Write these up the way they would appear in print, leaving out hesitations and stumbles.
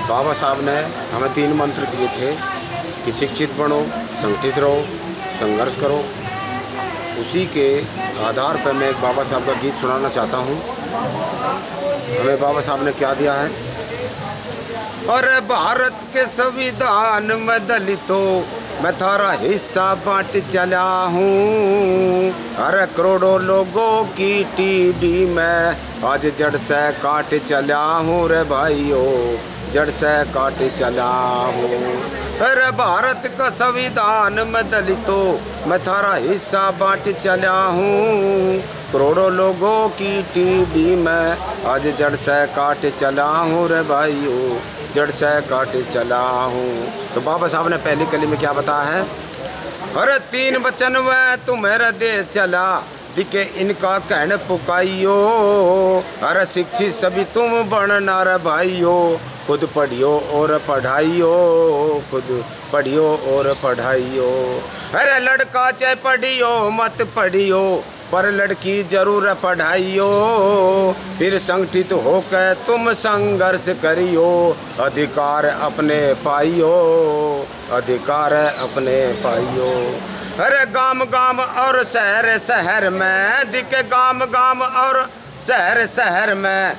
बाबा साहब ने हमें 3 मंत्र दिए थे कि शिक्षित बनो, संगठित रहो, संघर्ष करो। उसी के आधार पर मैं एक बाबा साहब का गीत सुनाना चाहता हूँ। हमें बाबा साहब ने क्या दिया है। अरे भारत के संविधान में दलितों मैं थारा हिस्सा बांट चला हूँ। अरे करोड़ों लोगों की टीबी में आज जड़ से काट चला हूँ रे भाइयों, जड़ से काट चला हूँ। अरे भारत का संविधान में दलितों मैं थारा हिस्सा बांट चला हूँ। करोड़ों लोगों की टीबी में आज जड़ से काट चला हूँ रे भाइयों, जड़ से काट चला हूँ। तो बाबा साहब ने पहली कली में क्या बताया है। अरे 3 वचन में तुम्हारा दे चला दिखे इनका कहन पुकाइयो। अरे शिक्षित सभी तुम बनना रे भाइयों, खुद पढ़ियो और पढ़ाइयो, खुद पढ़ियो और पढ़ाइयो। अरे लड़का चाहे पढ़ियो मत पढ़ियो, पर लड़की जरूर पढ़ाइयो। फिर संगठित होकर तुम संघर्ष करियो, अधिकार अपने पाइयो, अधिकार अपने पाइयो। अरे गांव गांव और शहर शहर में दिखे, गांव गांव और शहर शहर में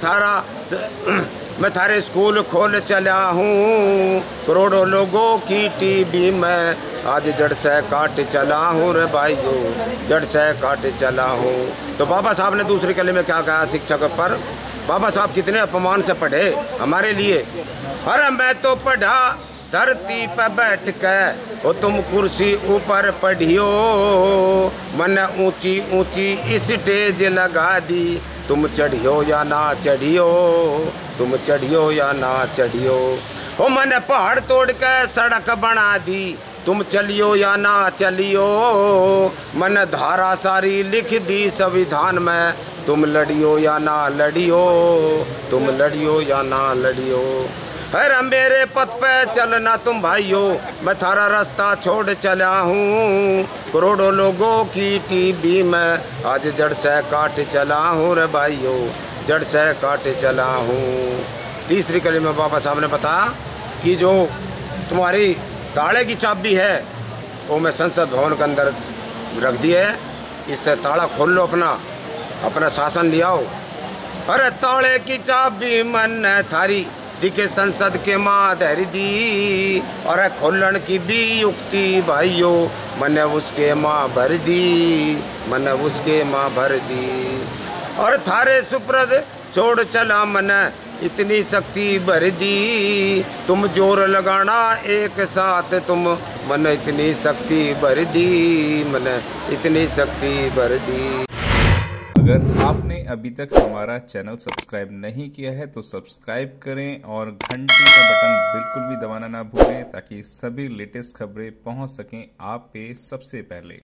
मैं थारे स्कूल खोल चला हूँ। करोड़ों लोगों की टीबी में आज जड़ से काट चला हूँ रे भाइयों, जड़ से काट चला हूँ। तो बाबा साहब ने दूसरी कली में क्या कहा शिक्षक पर। बाबा साहब कितने अपमान से पढ़े हमारे लिए। अरे मैं तो पढ़ा धरती पर बैठ के, ओ तुम कुर्सी ऊपर पढ़ियो। मैंने ऊंची ऊंची स्टेज लगा दी, तुम चढ़ियो या ना चढ़ियो, तुम चढ़ियो या ना चढ़ियो। ओ मैंने पहाड़ तोड़ के सड़क बना दी, तुम चलियो या ना चलियो। मैंने धारा सारी लिख दी संविधान में, तुम लड़ियो या ना लड़ियो, तुम लड़ियो या ना लड़ियो। अरे मेरे पथ पे चलना तुम भाइयों, मैं थारा रास्ता छोड़ चला हूँ। करोड़ों लोगों की टीबी में आज जड़ से काट चला हूँ रे भाइयों, जड़ से काट चला हूँ। तीसरी कली में बाबा साहब ने बताया कि जो तुम्हारी ताले की चाबी है वो मैं संसद भवन के अंदर रख दी है, इससे ताला खोल लो, अपना शासन ले आओ। अरे ताले की चाबी मन थारी दिखे संसद के माँ धर दी। और खोलन की भी युक्ति भाइयों मैंने उसके माँ भर दी, मैंने उसके माँ भर दी। और थारे सुप्रद छोड़ चला मैंने इतनी शक्ति भर दी। तुम जोर लगाना एक साथ तुम, मैंने इतनी शक्ति भर दी, मैंने इतनी शक्ति भर दी। अगर आपने अभी तक हमारा चैनल सब्सक्राइब नहीं किया है तो सब्सक्राइब करें और घंटी का बटन बिल्कुल भी दबाना ना भूलें, ताकि सभी लेटेस्ट खबरें पहुंच सकें आप पे सबसे पहले।